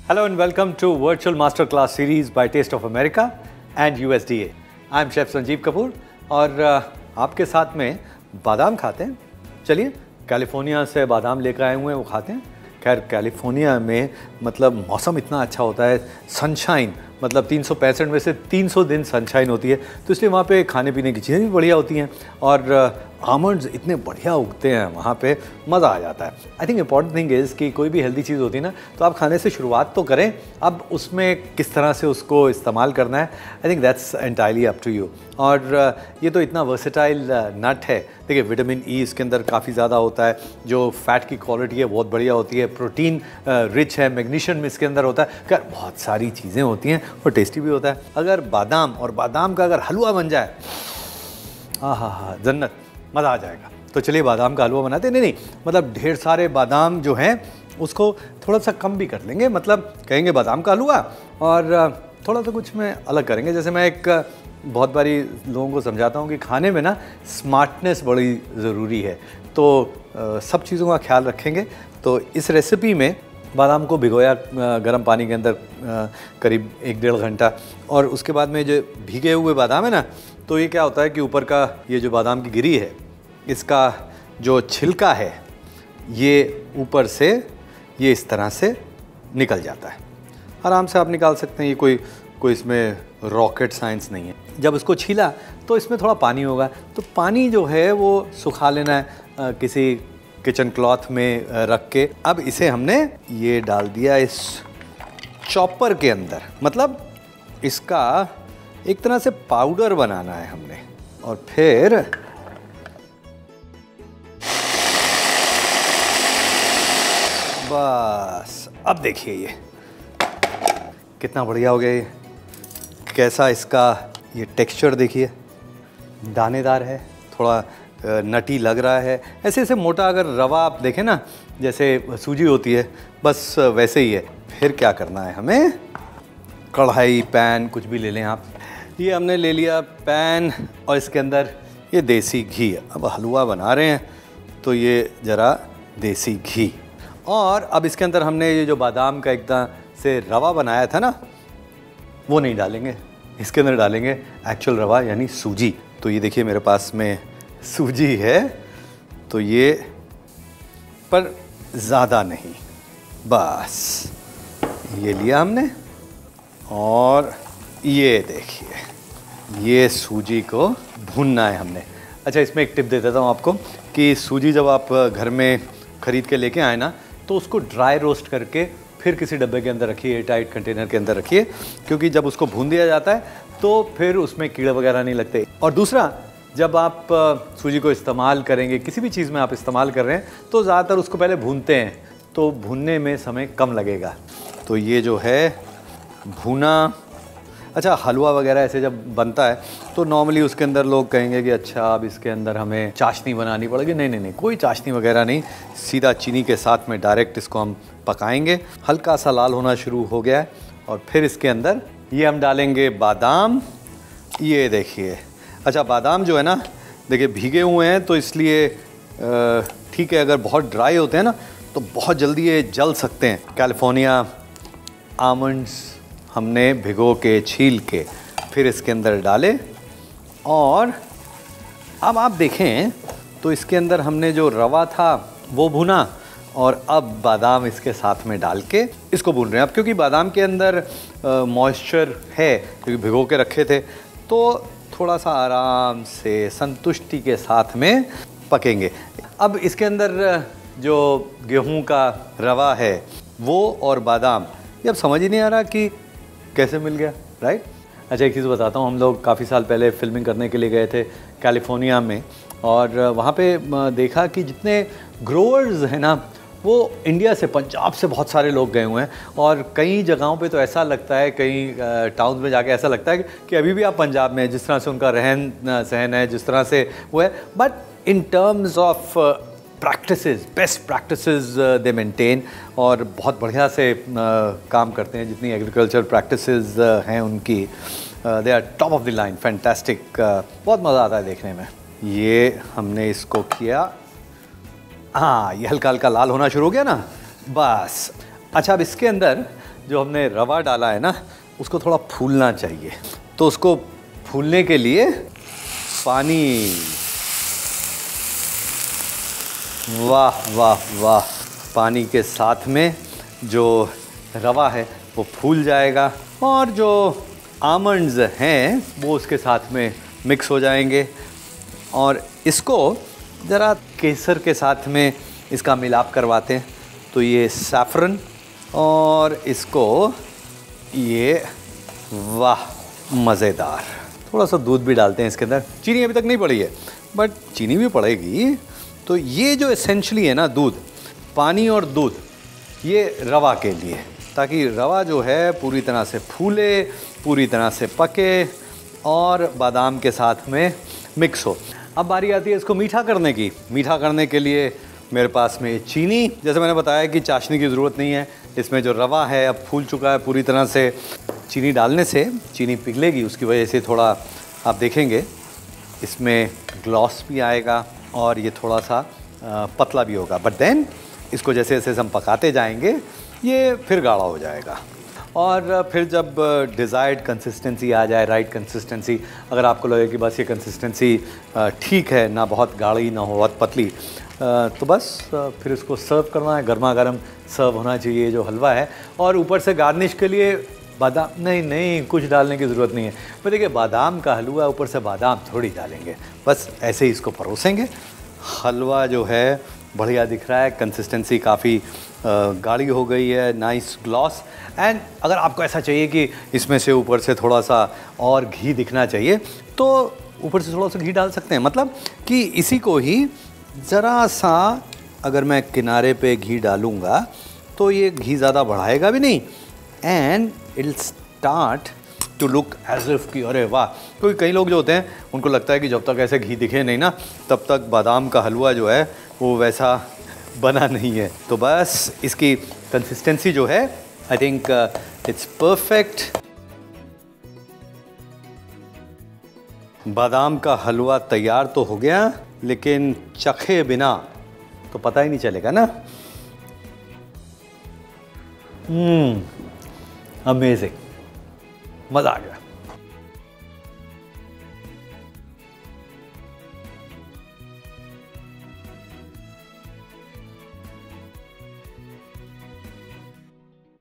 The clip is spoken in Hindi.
Hello and welcome to Virtual Masterclass Series by Taste of America and USDA. I am Chef Sanjeev Kapoor और आपके साथ में बादाम खाते हैं। चलिए, कैलिफोर्निया से बादाम लेकर आए हुए हैं, वो खाते हैं। खैर, कैलिफोर्निया में मतलब मौसम इतना अच्छा होता है, सनशाइन, मतलब 365 में से 300 दिन सनशाइन होती है, तो इसलिए वहाँ पे खाने पीने की चीज़ें भी बढ़िया होती हैं और आमंड्स इतने बढ़िया उगते हैं वहाँ पे, मज़ा आ जाता है। I think important thing is कि कोई भी हेल्दी चीज़ होती है ना, तो आप खाने से शुरुआत तो करें, अब उसमें किस तरह से उसको इस्तेमाल करना है, I think that's entirely up to you. और ये तो इतना वर्सेटाइल नट है। देखिए, विटामिन ई इसके अंदर काफ़ी ज़्यादा होता है, जो फैट की क्वालिटी है बहुत बढ़िया होती है, प्रोटीन रिच है, मैग्नीशियम इसके अंदर होता है। खैर, बहुत सारी चीज़ें होती हैं और टेस्टी भी होता है। अगर बादाम और बादाम का अगर हलवा बन जाए, हाँ, जन्नत, मज़ा आ जाएगा। तो चलिए बादाम का हलवा बनाते हैं। नहीं, मतलब ढेर सारे बादाम जो हैं उसको थोड़ा सा कम भी कर लेंगे, मतलब कहेंगे बादाम का हलवा और थोड़ा सा कुछ में अलग करेंगे। जैसे मैं एक बहुत बारी लोगों को समझाता हूँ कि खाने में ना स्मार्टनेस बड़ी ज़रूरी है, तो सब चीज़ों का ख्याल रखेंगे। तो इस रेसिपी में बादाम को भिगोया गर्म पानी के अंदर करीब 1-1.5 घंटा, और उसके बाद में जो भीगे हुए बादाम है ना, तो ये क्या होता है कि ऊपर का ये जो बादाम की गिरी है, इसका जो छिलका है ये ऊपर से ये इस तरह से निकल जाता है। आराम से आप निकाल सकते हैं, ये कोई इसमें रॉकेट साइंस नहीं है। जब इसको छीला तो इसमें थोड़ा पानी होगा, तो पानी जो है वो सुखा लेना है किसी किचन क्लॉथ में रख के। अब इसे हमने ये डाल दिया इस चॉपर के अंदर, मतलब इसका एक तरह से पाउडर बनाना है हमने। और फिर बस अब देखिए ये कितना बढ़िया हो गया। ये कैसा इसका ये टेक्सचर देखिए, दानेदार है, थोड़ा नटी लग रहा है। ऐसे ऐसे मोटा अगर रवा आप देखें ना, जैसे सूजी होती है, बस वैसे ही है। फिर क्या करना है हमें, कढ़ाई पैन कुछ भी ले लें आप। ये हमने ले लिया पैन और इसके अंदर ये देसी घी। अब हलवा बना रहे हैं तो ये ज़रा देसी घी, और अब इसके अंदर हमने ये जो बादाम का एकदम से रवा बनाया था ना, वो नहीं डालेंगे, इसके अंदर डालेंगे एक्चुअल रवा यानी सूजी। तो ये देखिए मेरे पास में सूजी है, तो ये पर ज़्यादा नहीं, बस ये लिया हमने। और ये देखिए, ये सूजी को भूनना है हमने। अच्छा, इसमें एक टिप दे देता हूँ आपको कि सूजी जब आप घर में ख़रीद के लेके आए ना, तो उसको ड्राई रोस्ट करके फिर किसी डब्बे के अंदर रखिए, टाइट कंटेनर के अंदर रखिए, क्योंकि जब उसको भून दिया जाता है तो फिर उसमें कीड़े वगैरह नहीं लगते। और दूसरा, जब आप सूजी को इस्तेमाल करेंगे, किसी भी चीज़ में आप इस्तेमाल कर रहे हैं, तो ज़्यादातर उसको पहले भूनते हैं, तो भूनने में समय कम लगेगा। तो ये जो है भुना। अच्छा, हलवा वगैरह ऐसे जब बनता है तो नॉर्मली उसके अंदर लोग कहेंगे कि अच्छा अब इसके अंदर हमें चाशनी बनानी पड़ेगी। नहीं, कोई चाशनी वगैरह नहीं, सीधा चीनी के साथ में डायरेक्ट इसको हम पकाएंगे। हल्का सा लाल होना शुरू हो गया है और फिर इसके अंदर ये हम डालेंगे बादाम। ये देखिए, अच्छा बादाम जो है ना, देखिए भीगे हुए हैं तो इसलिए ठीक है। अगर बहुत ड्राई होते हैं ना तो बहुत जल्दी ये जल सकते हैं। कैलिफोर्निया आमंड्स हमने भिगो के छील के फिर इसके अंदर डाले, और अब आप देखें तो इसके अंदर हमने जो रवा था वो भुना, और अब बादाम इसके साथ में डाल के इसको भून रहे हैं। अब क्योंकि बादाम के अंदर मॉइस्चर है, क्योंकि भिगो के रखे थे, तो थोड़ा सा आराम से संतुष्टि के साथ में पकेंगे। अब इसके अंदर जो गेहूं का रवा है वो और बादाम, ये अब समझ ही नहीं आ रहा कि कैसे मिल गया, राइट। अच्छा, एक चीज़ बताता हूँ, हम लोग काफ़ी साल पहले फिल्मिंग करने के लिए गए थे कैलिफोर्निया में, और वहाँ पे देखा कि जितने ग्रोअर्स हैं ना, वो इंडिया से, पंजाब से बहुत सारे लोग गए हुए हैं। और कई जगहों पे तो ऐसा लगता है, कई टाउन्स में जाके ऐसा लगता है कि अभी भी आप पंजाब में हैं, जिस तरह से उनका रहन सहन है, जिस तरह से वो है। But in terms of practices, best practices they maintain, और बहुत बढ़िया से काम करते हैं। जितनी एग्रीकल्चर प्रैक्टिसेस हैं उनकी, they are top of the line, fantastic. बहुत मज़ा आता है देखने में। ये हमने इसको किया, हाँ, ये हल्का हल्का लाल होना शुरू हो गया ना, बस। अच्छा, अब इसके अंदर जो हमने रवा डाला है ना, उसको थोड़ा फूलना चाहिए। तो उसको फूलने के लिए पानी, वाह वाह वाह, पानी के साथ में जो रवा है वो फूल जाएगा और जो आमंड्स हैं वो उसके साथ में मिक्स हो जाएंगे। और इसको ज़रा केसर के साथ में इसका मिलाप करवाते हैं। तो ये सैफरन और इसको ये, वाह मज़ेदार। थोड़ा सा दूध भी डालते हैं इसके अंदर। चीनी अभी तक नहीं पड़ी है बट चीनी भी पड़ेगी। तो ये जो एसेंशली है ना, दूध, पानी और दूध, ये रवा के लिए, ताकि रवा जो है पूरी तरह से फूले, पूरी तरह से पके और बादाम के साथ में मिक्स हो। अब बारी आती है इसको मीठा करने की। मीठा करने के लिए मेरे पास में चीनी, जैसे मैंने बताया कि चाशनी की ज़रूरत नहीं है। इसमें जो रवा है अब फूल चुका है पूरी तरह से। चीनी डालने से चीनी पिघलेगी, उसकी वजह से थोड़ा आप देखेंगे इसमें ग्लॉस भी आएगा और ये थोड़ा सा पतला भी होगा। बट देन इसको जैसे जैसे हम पकाते जाएंगे ये फिर गाढ़ा हो जाएगा। और फिर जब डिज़ायर्ड कंसिस्टेंसी आ जाए, राइट कंसिस्टेंसी, अगर आपको लगे कि बस ये कंसिस्टेंसी ठीक है, ना बहुत गाढ़ी ना बहुत पतली, तो बस फिर इसको सर्व करना है। गर्मा गर्म सर्व होना चाहिए जो हलवा है। और ऊपर से गार्निश के लिए बादाम, नहीं कुछ डालने की ज़रूरत नहीं है। पर देखिए बादाम का हलवा, ऊपर से बादाम थोड़ी डालेंगे, बस ऐसे ही इसको परोसेंगे। हलवा जो है बढ़िया दिख रहा है, कंसिस्टेंसी काफ़ी गाढ़ी हो गई है, नाइस ग्लॉस। एंड अगर आपको ऐसा चाहिए कि इसमें से ऊपर से थोड़ा सा और घी दिखना चाहिए तो ऊपर से थोड़ा सा घी डाल सकते हैं। मतलब कि इसी को ही ज़रा सा अगर मैं किनारे पे घी डालूँगा तो ये घी ज़्यादा बढ़ाएगा भी नहीं and it start to look as if कि अरे वाह। क्योंकि कई लोग जो होते हैं उनको लगता है कि जब तक ऐसे घी दिखे नहीं ना तब तक बादाम का हलवा जो है वो वैसा बना नहीं है। तो बस इसकी कंसिस्टेंसी जो है आई थिंक इट्स परफेक्ट। बादाम का हलवा तैयार तो हो गया, लेकिन चखे बिना तो पता ही नहीं चलेगा ना। अमेजिंग, मज़ा आ गया।